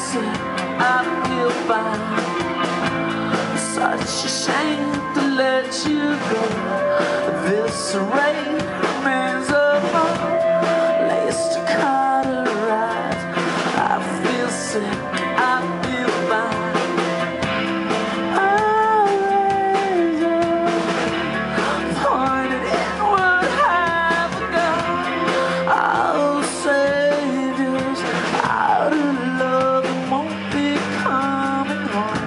sick, I feel fine. Such a shame to let you go. This rain remains upon laced to cauterize. I feel sick, I feel fine. Pointed inward, have a gun. I'll save yours out of love and won't be coming home.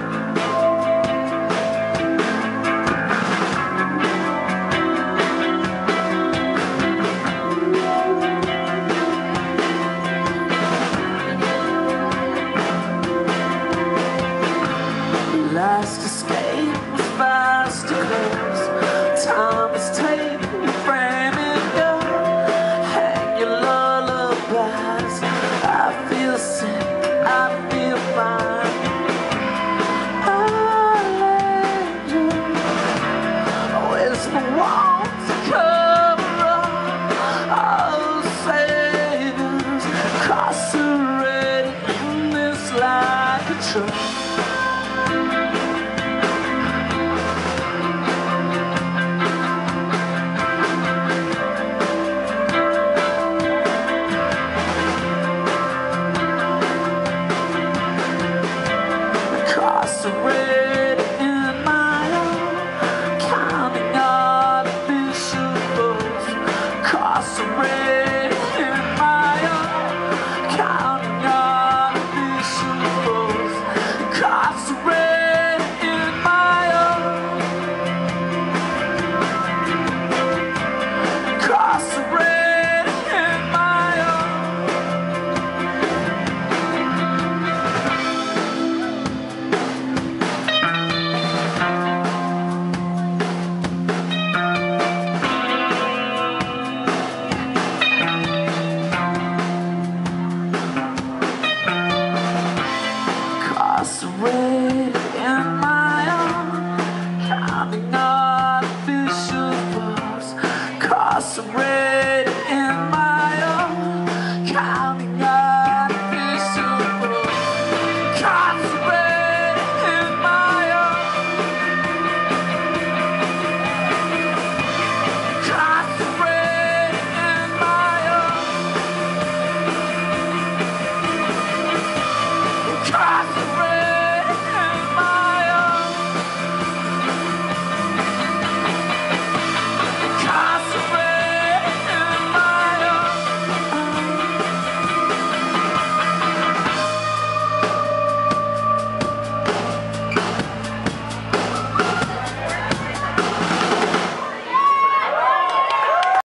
Last escape was fast to close. Time is taking your frame and go. Hang your lullabies. I feel sick, I feel fine. Whisper wants to cover up. I'll save us, incarcerated in this like a truck. Incarcerated in my own, counting artificial balls. Incarcerated in my own, counting artificial balls. Incarcerated in my own, incarcerated in my own. Incarcerated in my own, counting artificial balls. Incarcerated in my own, counting artificial balls. Incarcerated in my own, incarcerated in my own, incarcerated.